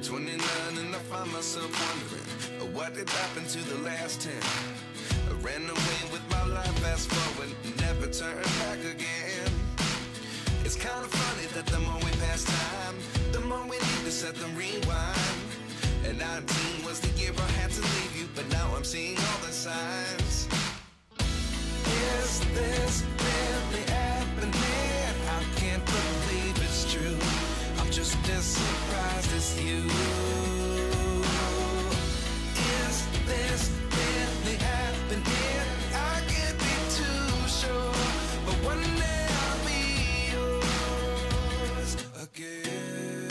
29 and I find myself wondering what did happen to the last 10. I ran away with my life, fast forward, never turn back again. It's kind of funny that the more we pass time, the more we need to set them rewind. And 19 was the year I had to leave you, but now I'm seeing all the signs. Is this really happening? I can't believe it's true. I'm just as surprised as you. Is this really happening? I can't be too sure, but one day I'll be yours again.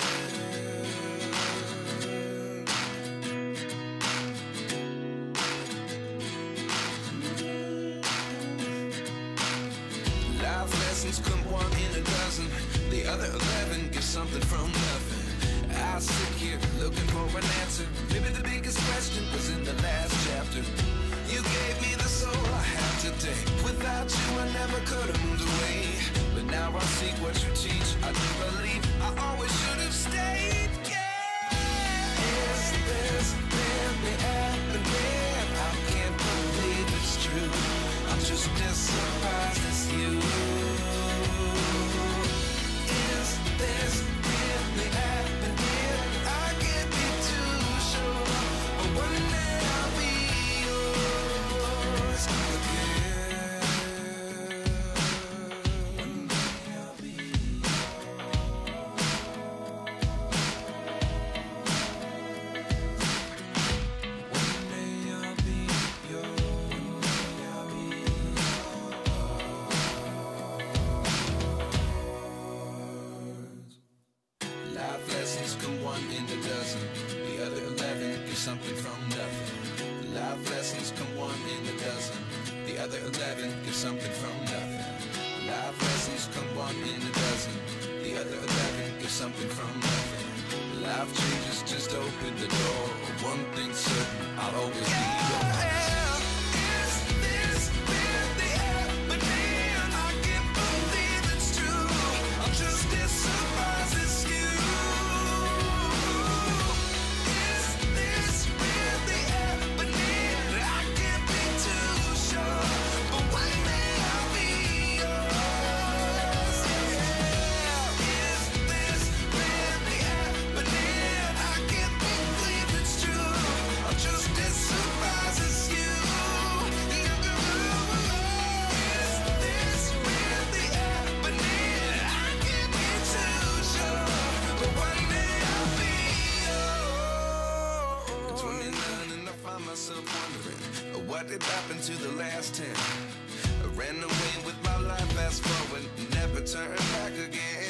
Life lessons come one in a dozen. The other 11 get something from nothing. I sit here looking for an answer. Maybe the biggest question was in the last chapter. You gave me the soul I have today. Without you I never could have moved away. But now I see what you teach. I do believe I always should have stayed. Yeah. Is this really happening? I can't believe it's true. I'm just as surprised as you. Is this really happening? I can't be too sure, but one day I'll be yours again. One day I'll be One day I'll be yours. Life lessons come one in a dozen. The other 11 get something from nothing. Life lessons come one in a dozen. The other 11 get something from nothing. Life lessons come one in a dozen. The other 11 get something from nothing. Life changes just open the door. One thing's certain, I'll always be yours. Is this really happening? I can't believe it's true. I'm just as surprised as you. Is this really happening? I can't be too sure, but one day I'll be yours. Yeah. Is this really happening? I can't believe it's true. I'm just as surprised as you. Is this really happening? I can't be too sure, but one day I'll be yours. 29 and I find myself wondering what did happen to the last 10. I ran away with my life, fast forward, never turn back again.